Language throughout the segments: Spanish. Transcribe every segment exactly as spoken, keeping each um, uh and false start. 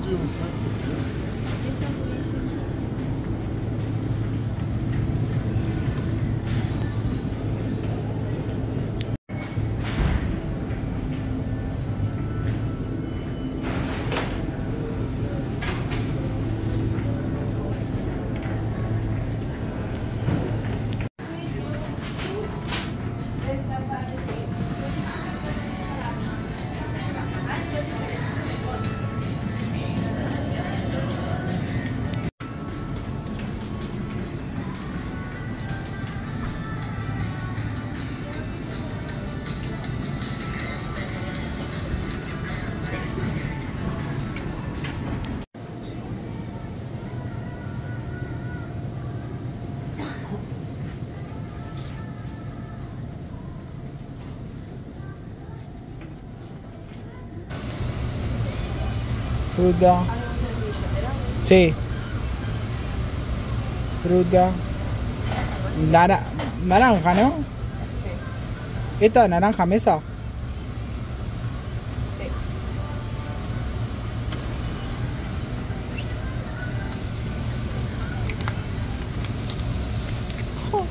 Fruta. Sí. Fruta. Nara- naranja, ¿no? Sí. ¿Esta naranja mesa? Sí. Oh.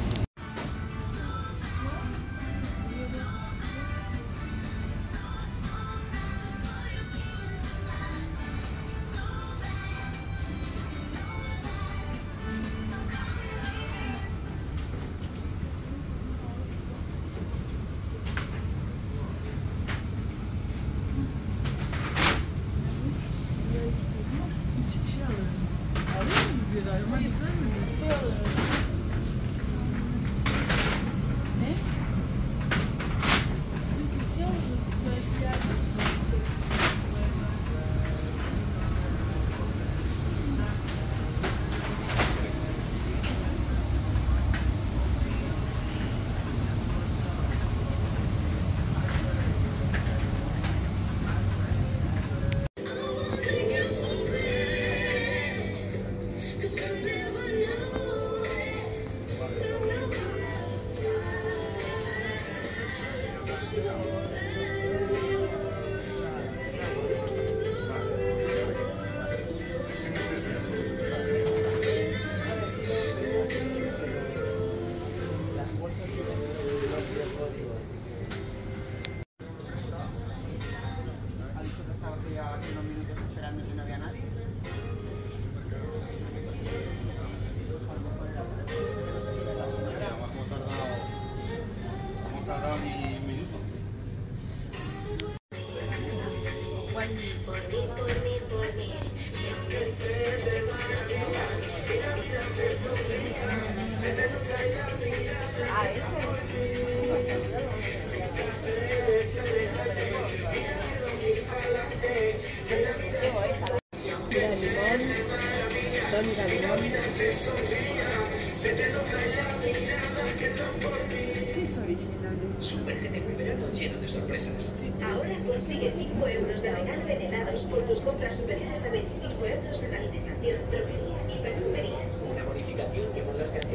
Sumérgete en un verano lleno de sorpresas. Ahora consigue cinco euros de regalo en helados por tus compras superiores a veinticinco euros en alimentación, droguería y perfumería. Una bonificación que podrás canjear.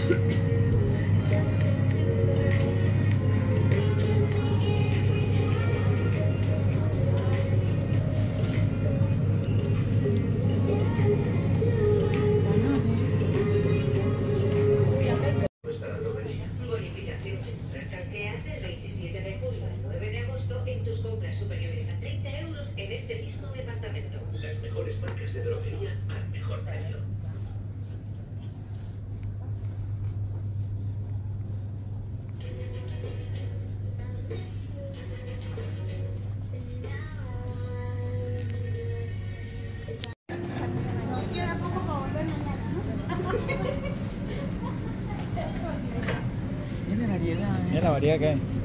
En tus compras superiores a treinta euros en este mismo departamento. Las mejores marcas de droguería al mejor precio. Nos queda poco para volver mañana, ¿no? Mira la variedad, ¿eh? Mira la variedad que hay.